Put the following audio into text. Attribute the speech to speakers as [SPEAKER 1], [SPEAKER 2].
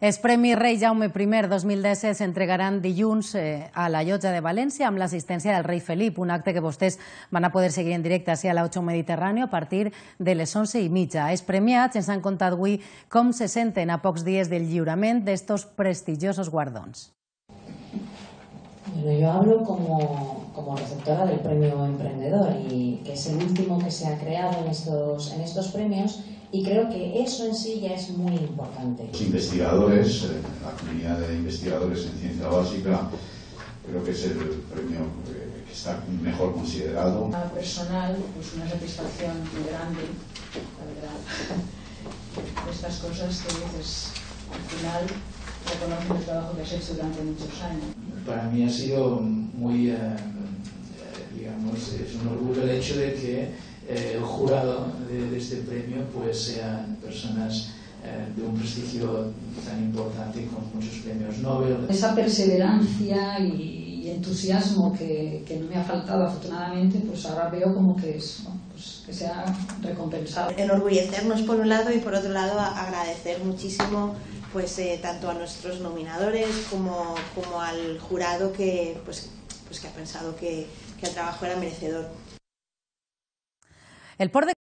[SPEAKER 1] Els Premis Rei Jaume I 2017 s'entregaran dilluns a la Llotja de València amb l'assistència del rei Felip, un acte que vostès van a poder seguir en directe a la 8 Mediterráneo a partir de les 11:30. Els premiats ens han contat avui com se senten a pocs dies del lliurament d'estos prestigiosos guardons.
[SPEAKER 2] Bueno, yo hablo como receptora del premio Emprendedor, y que es el último que se ha creado en estos premios, y creo que eso en sí ya es muy importante.
[SPEAKER 3] Los investigadores, la comunidad de investigadores en ciencia básica, creo que es el premio que está mejor considerado.
[SPEAKER 4] Personal, pues una satisfacción muy grande, la verdad. Estas cosas que dices, al final reconoces el trabajo que has hecho durante muchos años.
[SPEAKER 5] Para mí ha sido muy, digamos, es un orgullo el hecho de que el jurado de este premio pues sean personas de un prestigio tan importante con muchos premios Nobel.
[SPEAKER 6] Esa perseverancia y entusiasmo que no me ha faltado afortunadamente, pues ahora veo como que es, pues que se ha recompensado.
[SPEAKER 7] Enorgullecernos por un lado y por otro lado agradecer muchísimo pues tanto a nuestros nominadores como al jurado que ha pensado que el trabajo era merecedor.
[SPEAKER 1] El port de